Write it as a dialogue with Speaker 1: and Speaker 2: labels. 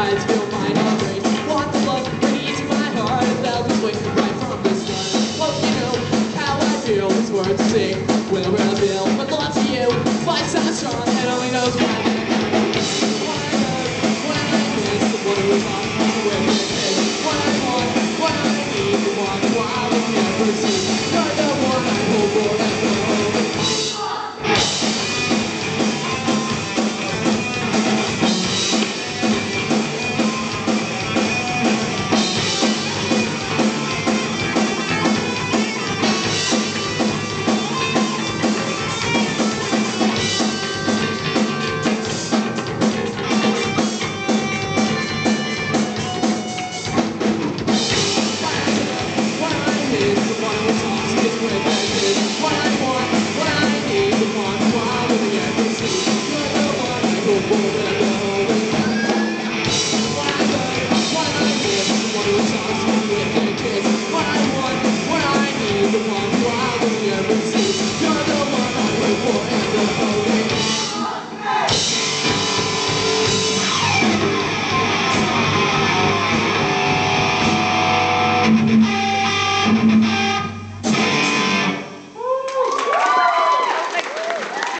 Speaker 1: eyes feel mine already. Want the love pretty to my heart, and they'll just wait right from the start. Hope you know how I feel, these words to sing. Will reveal my love to you. Fight so strong, and only knows why. What I love, what I miss, the one who was on with me. What I want, what I need, the one who I will never see. You're the one I hope will ever hold.
Speaker 2: Thank you.